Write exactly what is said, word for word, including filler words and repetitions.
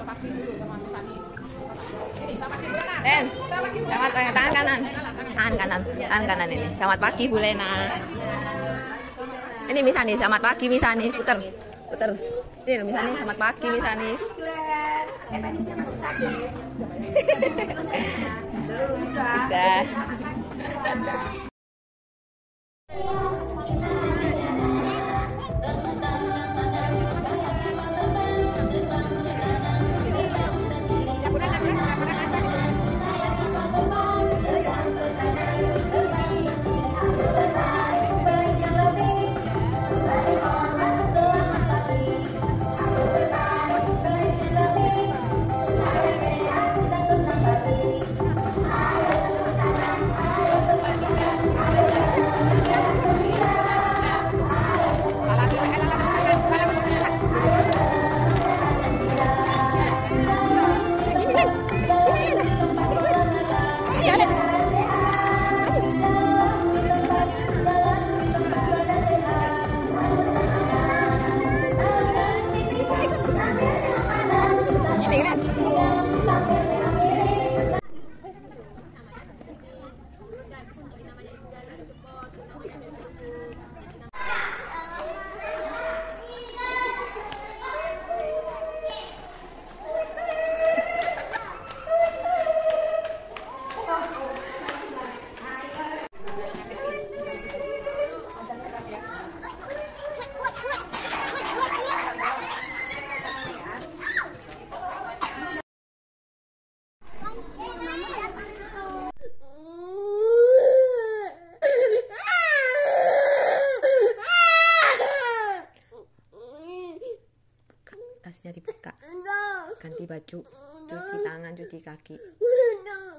pagi dulu sama Sanis. Ini selamat pagi Bu Lena. Den, selamat pagi, tangan kanan. Tangan kanan, tangan kanan ini. Selamat pagi Bu Lena. Ini Miss Anis, selamat pagi Miss Anis. Puter, puter. Ini Miss Anis, selamat pagi Miss Anis. Eh, manisnya masih sakit. Sudah. Tasnya dibuka, ganti baju, cuci tangan, cuci kaki.